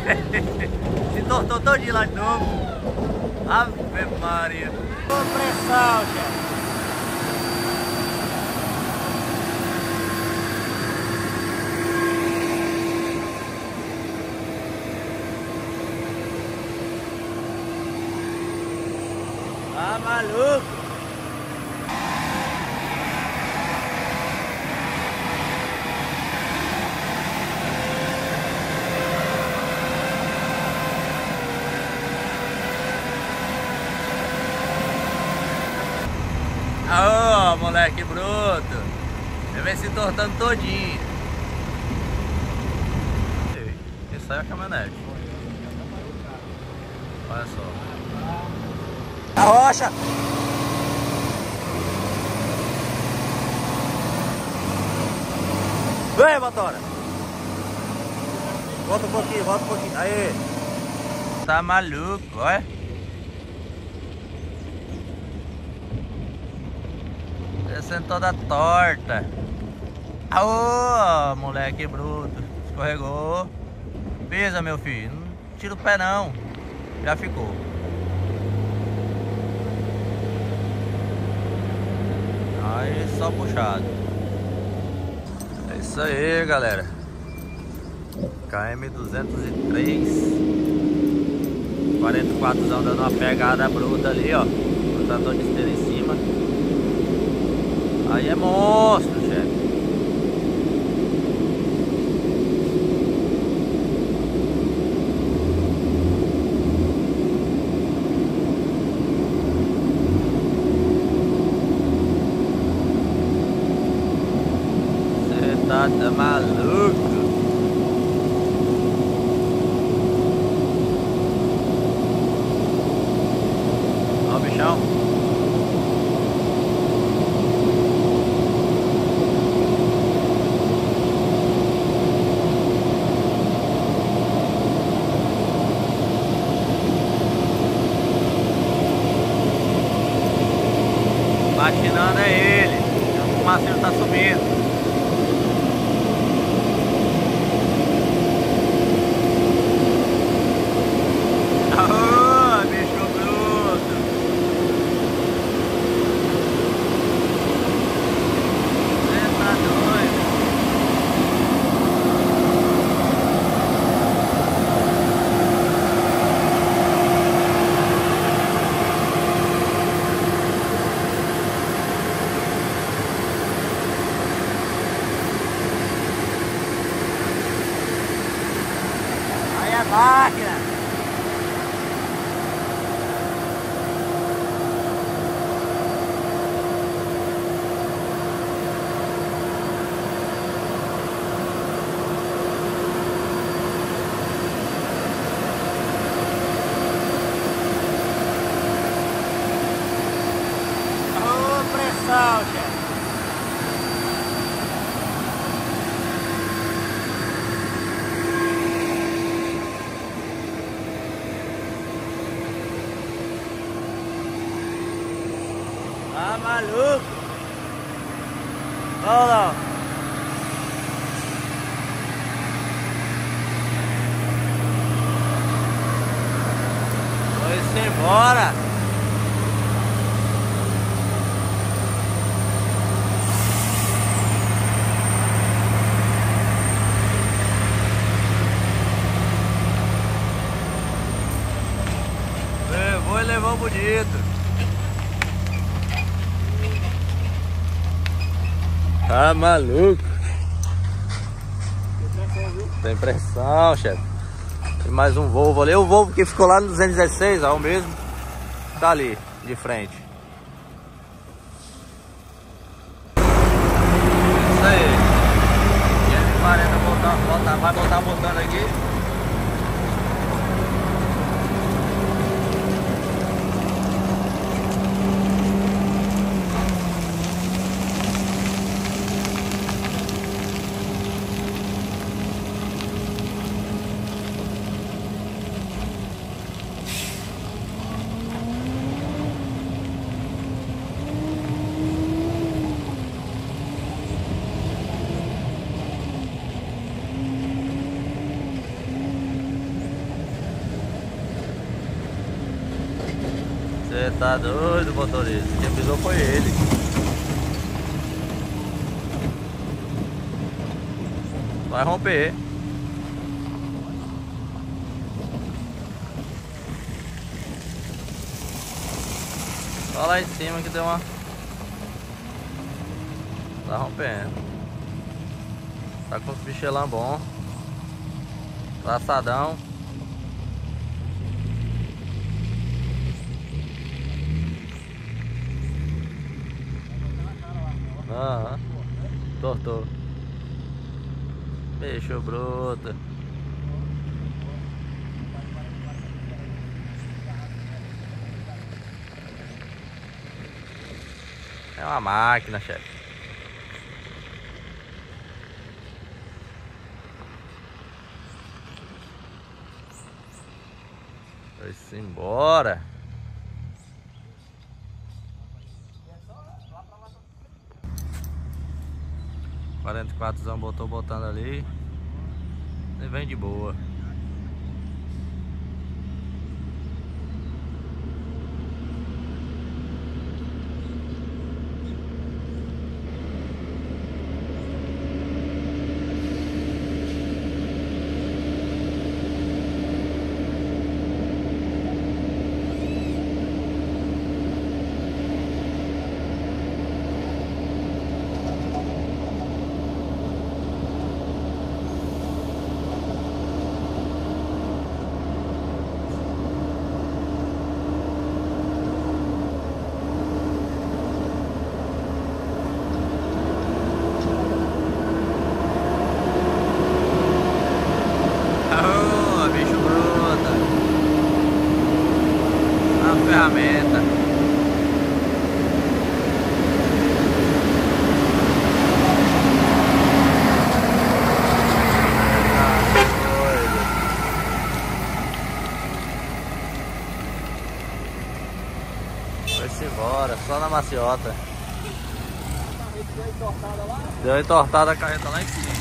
Se tortou todinho lá de novo. Ave Maria. Ô pressão, chefe. Tá maluco? Ô, moleque bruto. Ele vem se tortando todinho. Isso aí é a caminhonete. Olha só. A rocha. Vem, motora. Volta um pouquinho, volta um pouquinho. Aí. Tá maluco, olha. Descendo toda torta. Ô, moleque bruto. Escorregou. Pisa, meu filho. Não tira o pé não. Já ficou. Aí só puxado. É isso aí, galera. KM203 44zão dando uma pegada bruta ali, ó. O trator de esteira em cima. Aí é monstro, chefe. Você tá maluco? Ó o bichão. Maquinando é ele. O fumaceiro tá subindo. Aô, bicho bruto. Você tá doido? Máquina. Ô, pressão, chefe. Tá maluco? Olha lá. Foi-se embora. Levou e levou bonito. Tá maluco? Tem pressão, chefe. Tem mais um Volvo ali. O Volvo que ficou lá no 216, ó, o mesmo. Tá ali, de frente. Isso aí. 540 vai botar botando aqui. Você tá doido, motorista? Quem pisou foi ele. Vai romper. Só lá em cima que deu uma... Tá rompendo. Tá com os bichelão bom. Traçadão. Aham. Tortou. Bicho bruto. É uma máquina, chefe. Vai-se embora. O 44zão botou botando ali. E vem de boa. Ferramenta. Vai-se embora, só na maciota. Deu uma entortada a carreta lá em cima.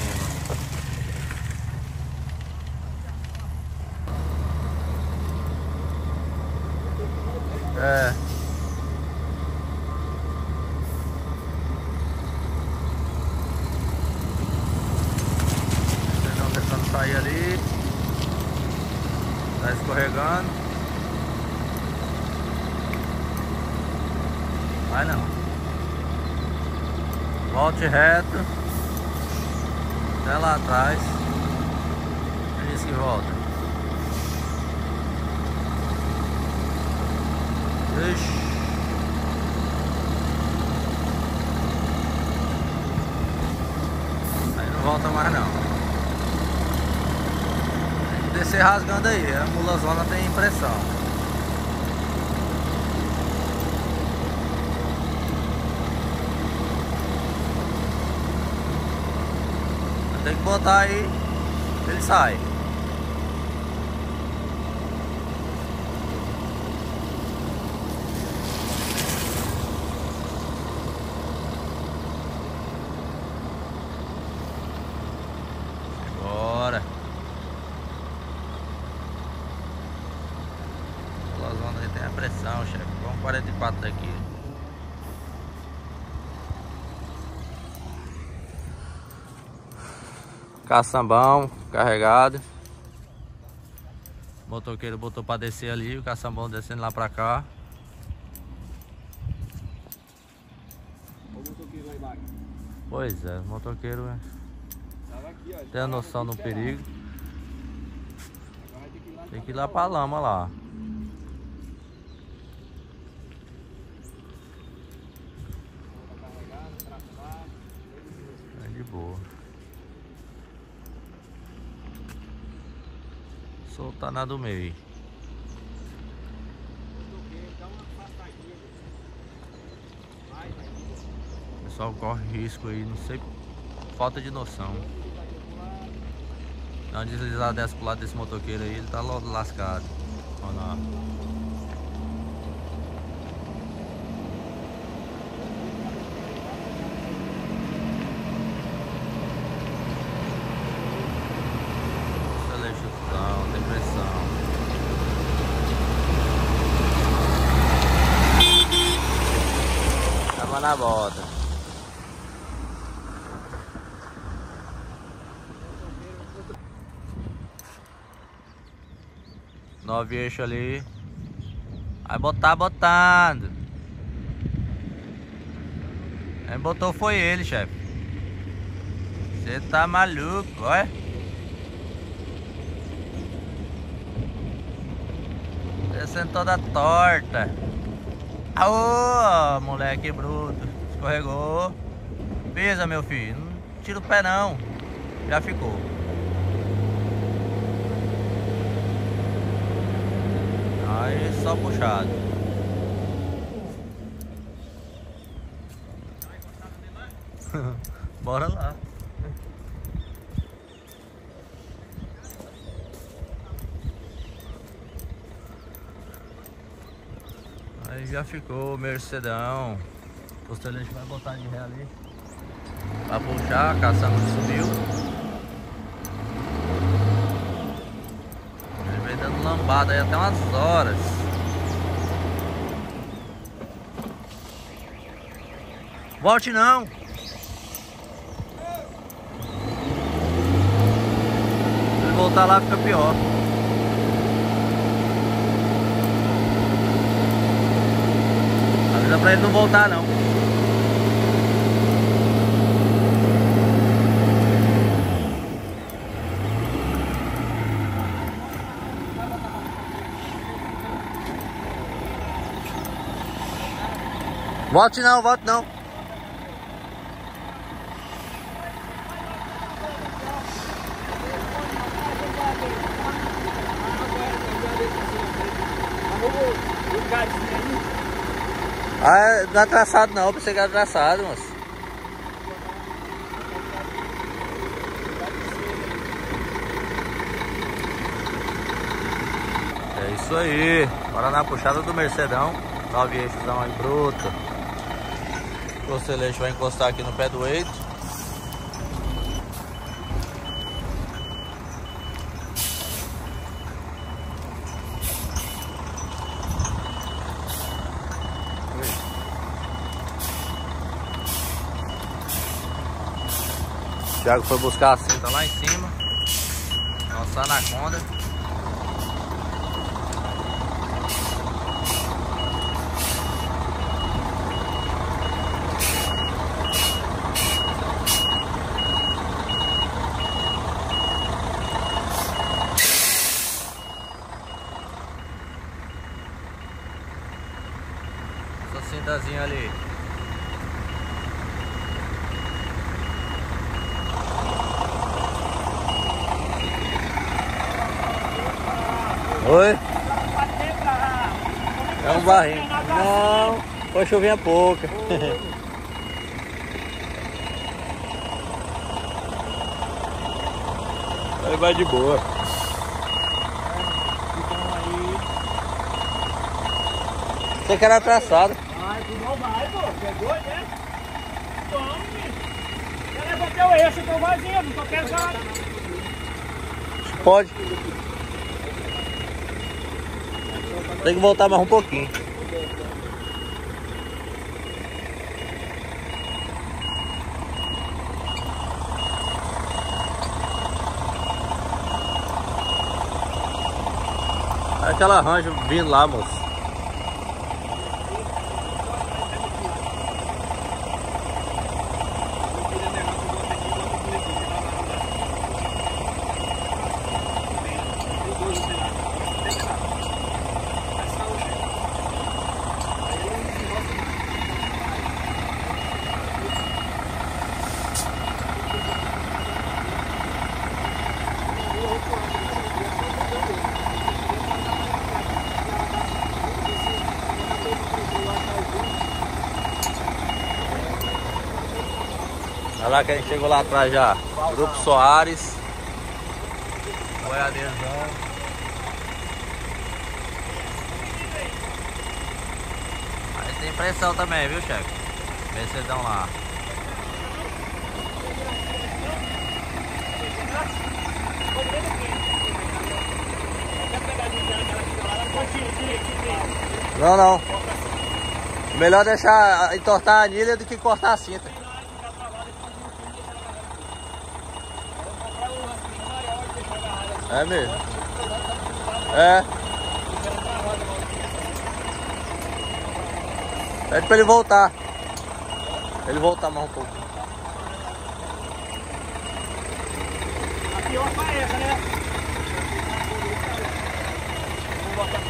É. Vocês estão tentando sair ali. Tá escorregando. Vai não. Volte reto. Até lá atrás. É isso que volta. Ixi. Aí não volta mais não. Tem que descer rasgando aí. A mulazona tem pressão. Tem que botar aí. Ele sai. Tem a pressão, chefe. Vamos 44 daqui. Caçambão carregado. O motoqueiro botou pra descer ali. O caçambão descendo lá pra cá. O motoqueiro lá embaixo. Pois é, o motoqueiro tem a noção do perigo. Tem que ir lá pra lama lá. É de boa. Soltar na do meio. O pessoal corre risco aí, não sei, falta de noção. Dá uma deslizada dessa pro lado desse motoqueiro aí, ele tá lascado. Olha lá. Tem pressão. na bota. Nove eixos ali. Vai botar botando. Quem botou foi ele, chefe. Você tá maluco, olha. Descendo toda torta. Aô, moleque bruto. Escorregou. Pisa, meu filho. Não tira o pé não. Já ficou. Aí só puxado. Bora lá. Aí já ficou o Mercedão. O postelete vai botar de ré ali pra puxar, a caçamba subiu. Ele vem dando lambada aí até umas horas. Volte não! Se ele voltar lá fica pior. Avisa pra ele não voltar não. Volte não, volte não. Ah, não é traçado não, pensei que era traçado, moço. É isso aí. Bora na puxada do Mercedão. 9 eixosão aí bruto. O Conselheiro vai encostar aqui no pé do eito. O Thiago foi buscar a cinta lá em cima. Nossa anaconda. Essa cintazinha ali. Oi? É um barrinho. Não, foi chuvinha pouca. Aí vai de boa. Você que era traçado. Ai, tu não vai, pô. Você é doido, né? Tome. Eu levantei o eixo, eu tô vazio, não tô pesado. Pode. Tem que voltar mais um pouquinho. Aquela rancha vindo lá, moço. Olha lá que a gente chegou lá atrás já. Grupo Soares. Boiadeirzão. Aí tem pressão também, viu, chefe? Mercedão lá. Não, não. Melhor deixar entortar a anilha do que cortar a cinta. É mesmo. É. Pede pra ele voltar. Ele voltar mais um pouco. A pior foi essa, né? Vou botar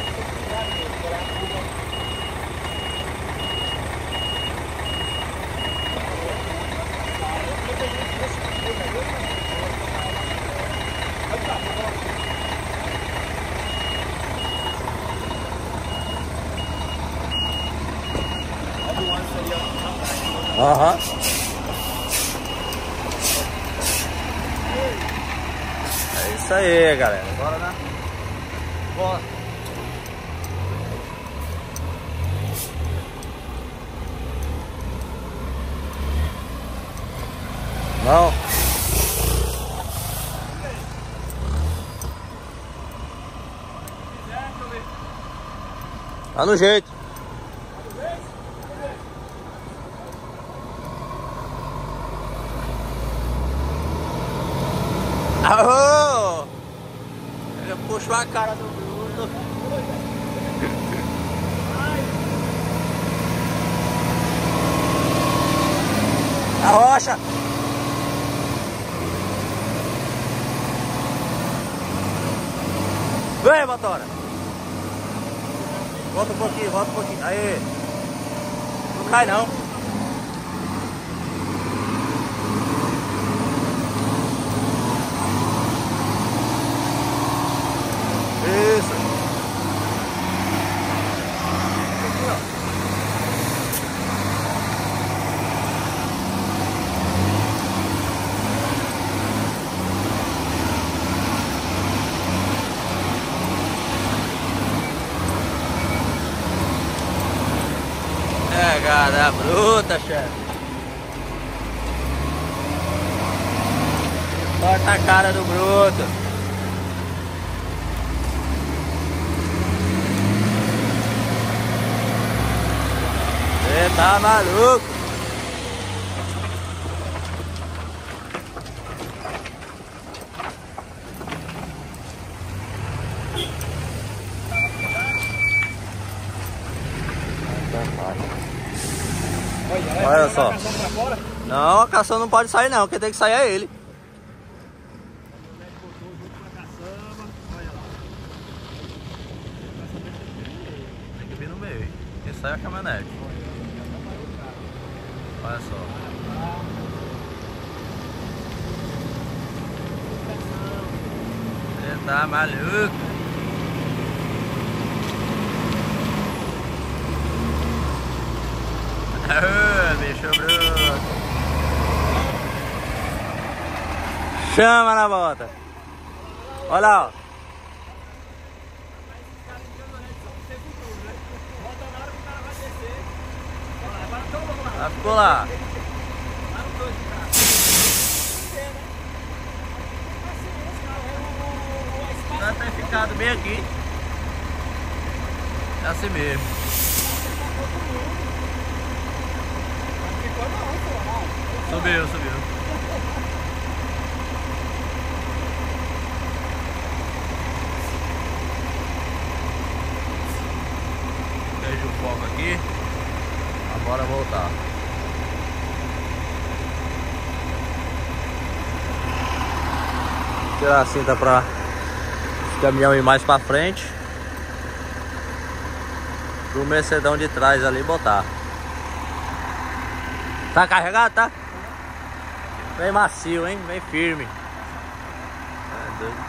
Aham. É isso aí, galera. Bora, né? Bora. Não. Tá no jeito. Aô! Ele puxou a cara do Bruno. A rocha! Vem, motora! Volta um pouquinho, volta um pouquinho. Aí! Não cai não. Isso. É, cara, bruta, chefe. Corta a cara do bruto. Você tá maluco? Olha só. Não, a caçamba não pode sair não, quem tem que sair é ele. Tem que vir no meio. Quem sai é a caminhonete. Olha só. Você tá maluco? Bicho bruto. Chama na bota. Olha lá, ó. Ela ficou lá. Ela tem ficado bem aqui. É assim mesmo. Subiu, subiu. Veja o foco aqui. Bora voltar. Tirar a cinta para o caminhão ir mais para frente. Pro Mercedão de trás ali botar. Tá carregado, tá? Bem macio, hein? Bem firme. É doido.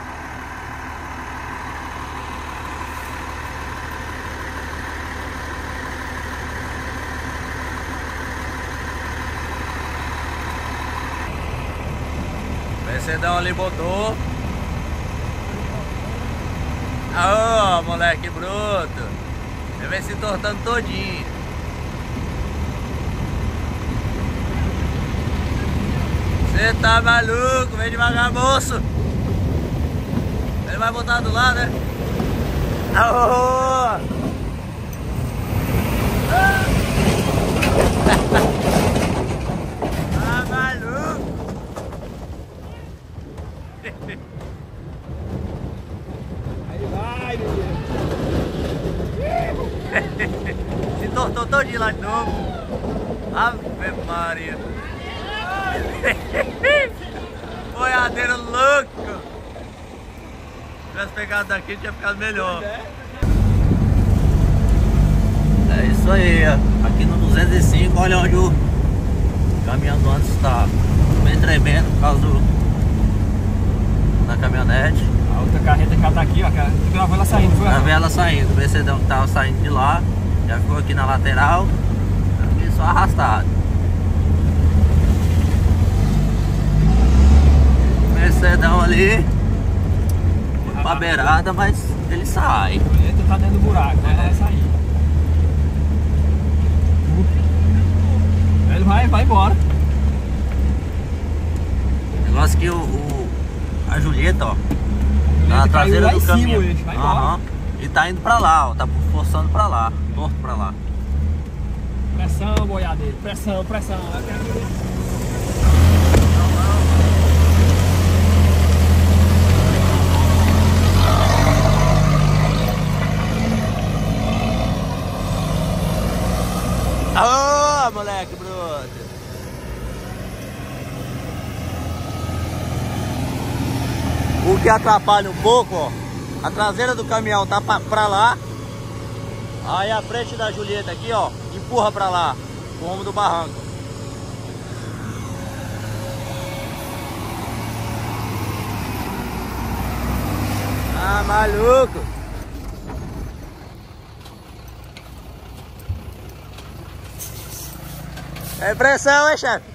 Mercedão ali botou. Ô, moleque bruto. Ele vem se entortando todinho. Você tá maluco? Vem devagar, moço. Ele vai botar do lado, né? Aô! Aí vai, menino. Se tortou todinho lá de novo. Ave Maria. Boiadeiro louco. Se tivesse pegado daqui tinha ficado melhor. É isso aí, ó. Aqui no 205, olha onde o caminhão do antes está. Bem tremendo por causa da caminhonete. A outra carreta que ela tá aqui, ó. Tu gravou ela saindo, foi? Já vi ela saindo, o Mercedão que tava saindo de lá. Já ficou aqui na lateral. Aqui só arrastado. Mercedão ali. Pra beirada, mas ele sai. O colheita tá dentro do buraco, né? Vai sair. Ele vai embora. Negócio que a Julieta, ó, tá na traseira do caminhão. Vai embora. E tá indo pra lá, ó. Tá forçando pra lá, torto pra lá. Pressão, boiadeiro. Pressão. Ô, moleque bruto. O que atrapalha um pouco, ó, a traseira do caminhão tá pra lá. Aí a frente da Julieta aqui, ó, empurra pra lá, o rumo do barranco. Ah, maluco. É pressão, hein, chefe?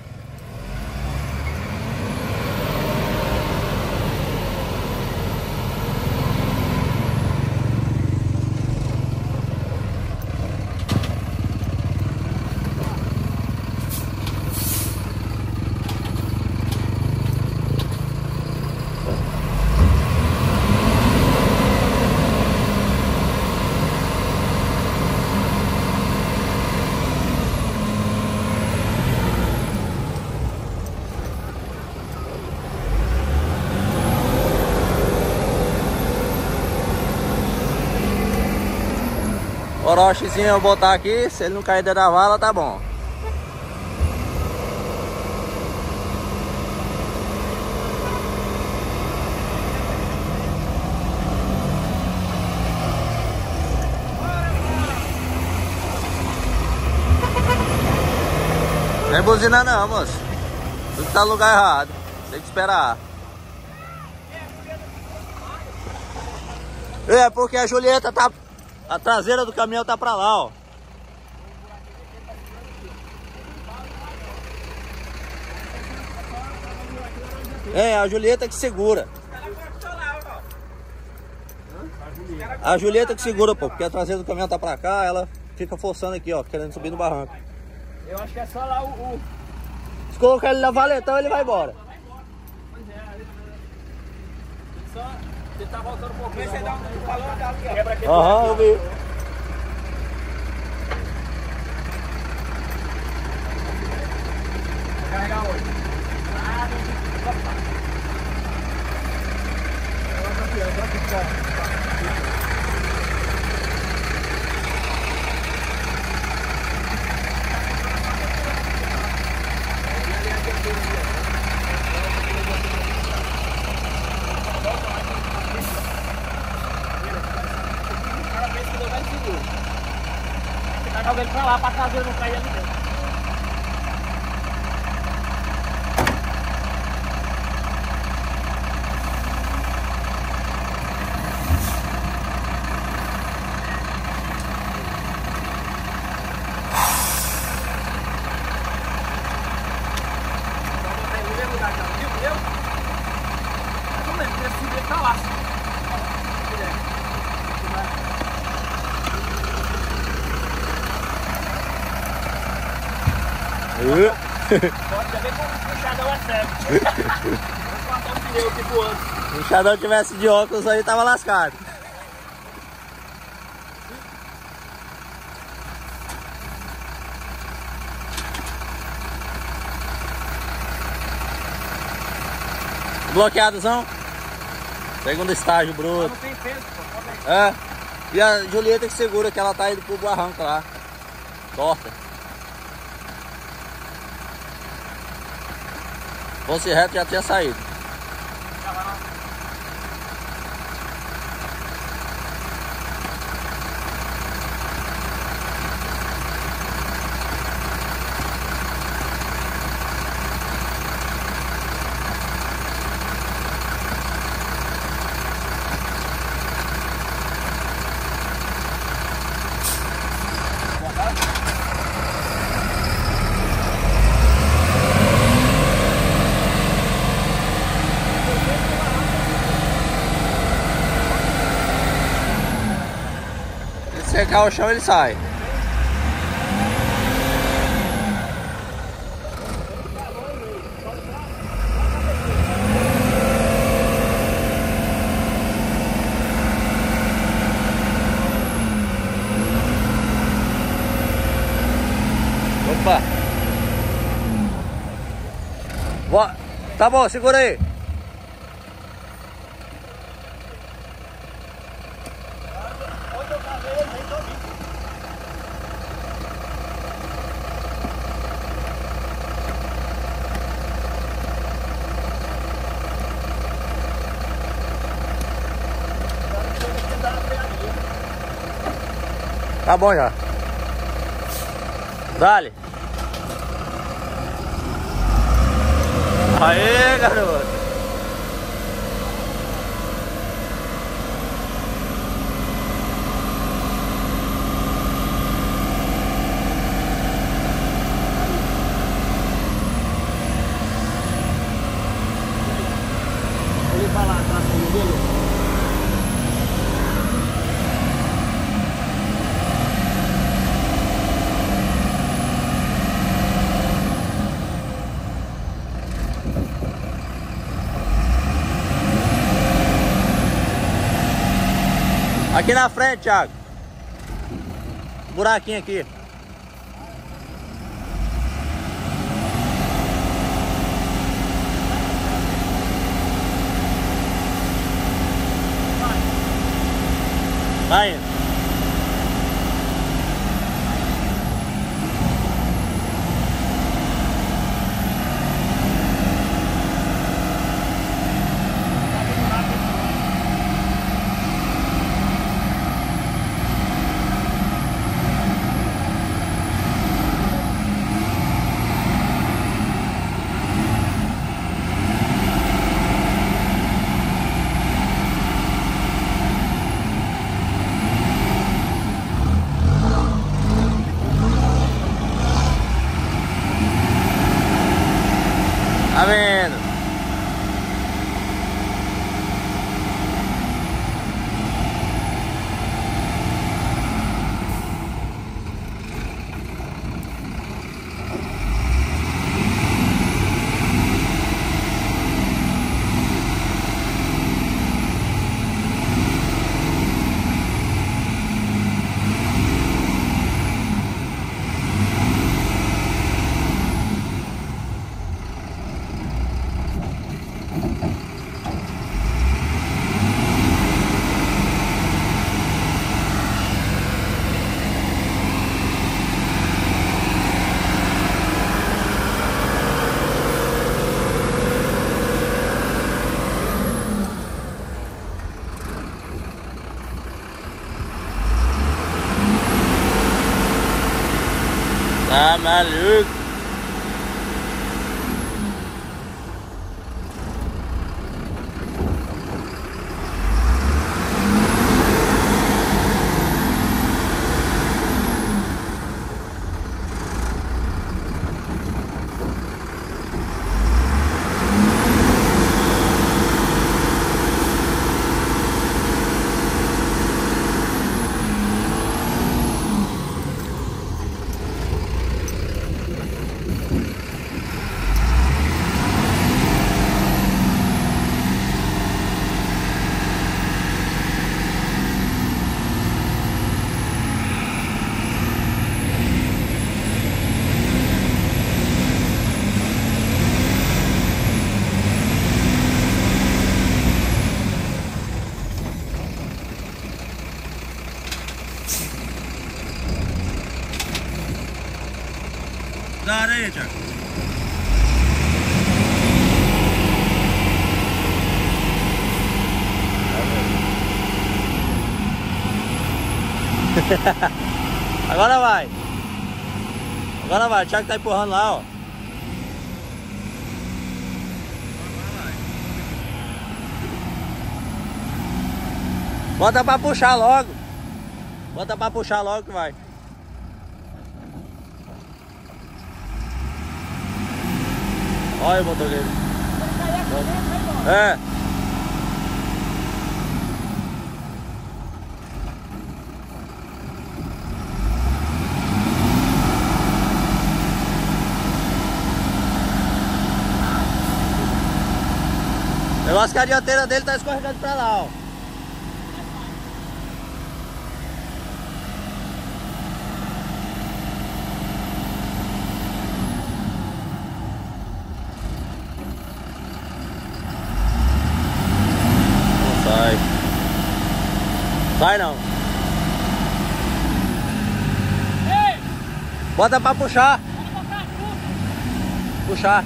Orochizinho eu vou botar aqui, se ele não cair dentro da vala, tá bom. Não é buzina não, moço. Tu tá no lugar errado. Tem que esperar. É, porque a Julieta tá... A traseira do caminhão tá pra lá, ó. É, a Julieta que segura. A Julieta que segura, pô. Porque a traseira do caminhão tá pra cá, ela fica forçando aqui, ó. Querendo subir no barranco. Eu acho que é só lá o... Se colocar ele na valetão, ele vai embora. Pois é, só... Ele tá voltando um pouquinho. Você dá um valor da quebra aqui. Aham, eu vi. Vou carregar hoje. Tá jogando pra lá, pra traseira não cair ali dentro. Pode saber como o puxadão é cego. Vou cortar o pneu aqui voando. Se o puxadão tivesse de óculos aí, tava lascado. Bloqueadozão? Segundo estágio bruto. Não tem peso, pô. É. E a Julieta que segura, que ela tá indo pro barranco lá. Torta. Se fosse reto já tinha saído. Se secar o chão, ele sai. Opa! Tá bom, segura aí. Tá bom já. Dale. Aê, garoto. Ele vai lá atrás com o modelo. Aqui na frente, Thiago. Buraquinho aqui. Vai indo. Tá vendo? Tá maluco? Da areia, Thiago. Agora vai. Agora vai. O Thiago tá empurrando lá, ó. Bota pra puxar logo. Bota pra puxar logo que vai. Olha o motor dele. É. O negócio que a dianteira dele tá escorregando pra lá, ó. Sai. Sai não. Ei! Bota pra puxar. Vamos botar tudo! Puxar.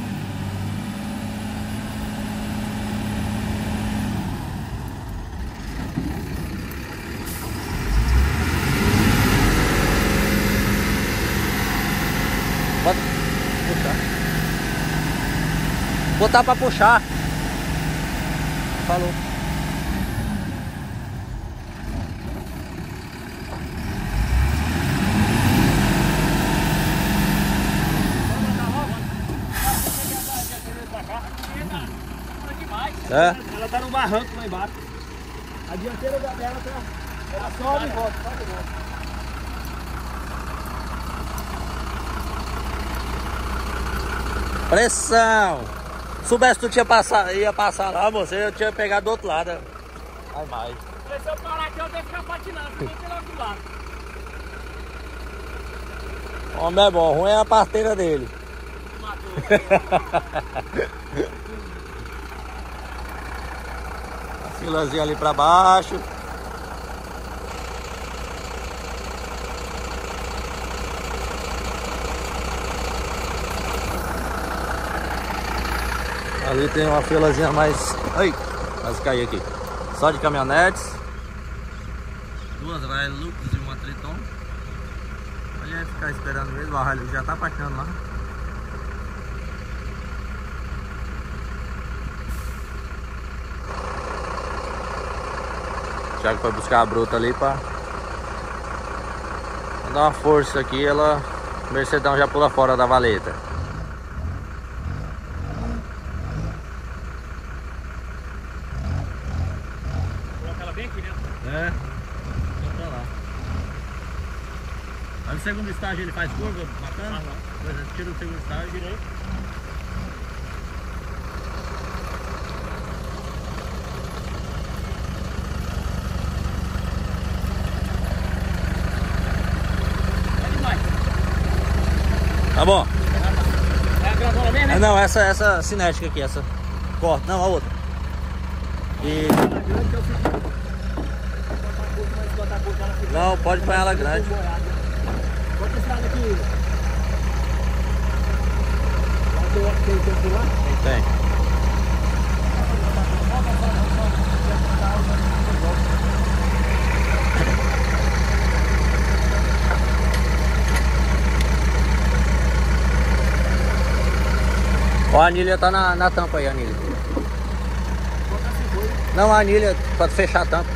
Bota. Puxar. Botar pra puxar. Falou. É. Ela tá no barranco lá embaixo. A dianteira dela tá. Ela sobe e volta, sobe e volta. Pressão! Soubesse que tu ia passar lá, você eu tinha pegado do outro lado. Ai, mais. Se eu parar aqui, eu tenho que ficar patinando, porque tem lá outro lado. Homem é bom, ruim é a parteira dele. A filazinha ali pra baixo. Ali tem uma filazinha mais... Ai, quase caí aqui. Só de caminhonetes. Duas Hilux e uma Triton. Olha, ficar esperando mesmo. A Hilux já tá patinando lá. O Thiago foi buscar a bruta ali pra dar uma força aqui. Ela, o Mercedão já pula fora da valeta. Coloca ela bem aqui dentro. É, vou pra lá. Aí no segundo estágio ele faz curva bacana? Pois é, tira o segundo estágio direito. Tá bom. É a grandona mesmo, né? Ah, não, essa cinética aqui, essa corta, não, a outra. E... Não, pode pôr ela grande. Bota esse lado aqui. Tem tempo lá? Tem. Ó, a anilha tá na tampa aí, a anilha. Não, a anilha pra fechar a tampa.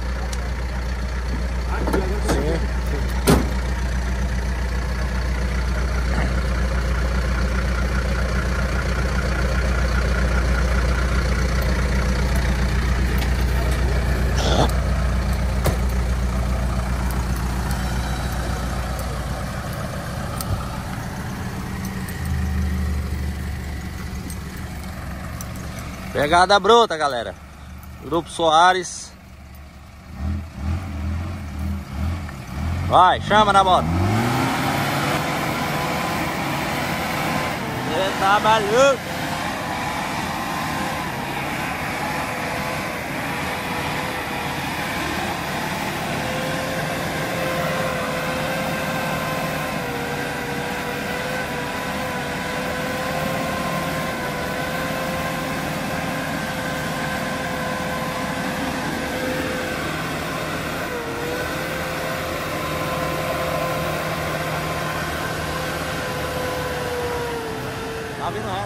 Sim. Pegada bruta, galera. Grupo Soares. Vai, chama na bota. Você tá maluco? vindo reto.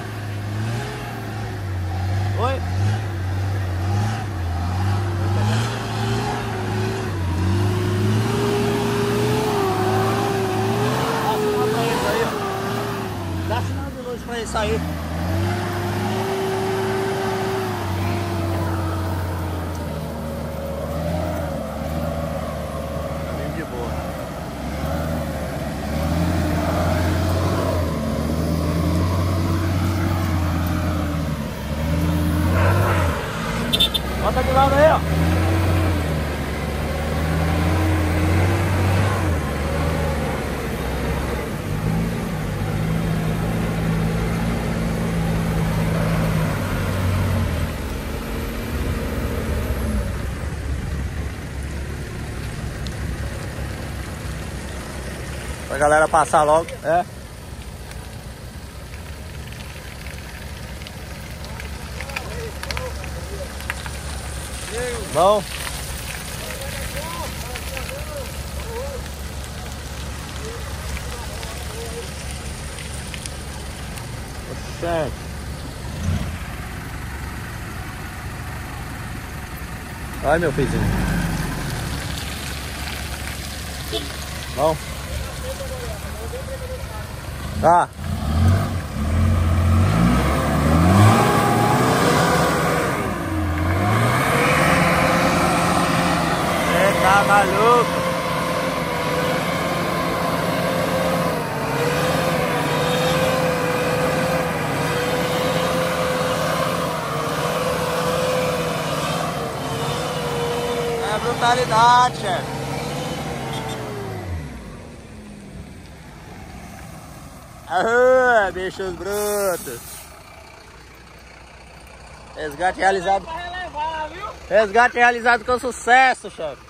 Oi? Dá sinal de luz pra ele sair. Caminho de boa. Bota de lado aí, ó. Pra galera passar logo. É. Bom. Oxente. Vai, meu filhinho. Bom. Tá. Você tá maluco? É brutalidade, chefe. Aham, bichos brutos. Resgate realizado. Resgate realizado com sucesso, chefe.